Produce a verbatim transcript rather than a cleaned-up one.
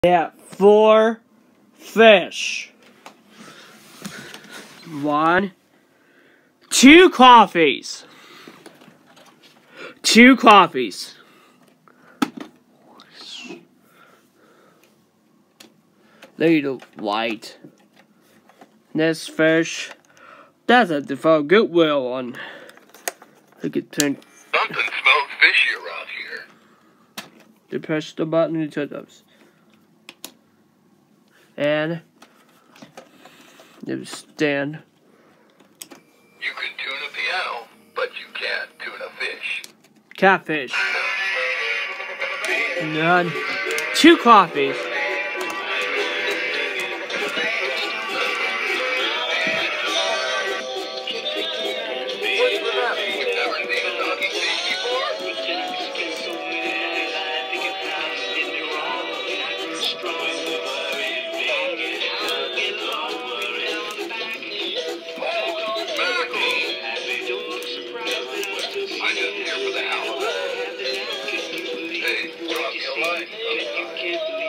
Yeah, four fish. One, two coffees. Two coffees. Little white. This fish. That's a default Goodwill one. Look at turn. Something smells fishy around here. They press the button and turn ups. And there's stand. You can tune a piano, but you can't tune a fish. Catfish. None. Two coffees. I'm just here for the hell of it. Hey, drop me a line.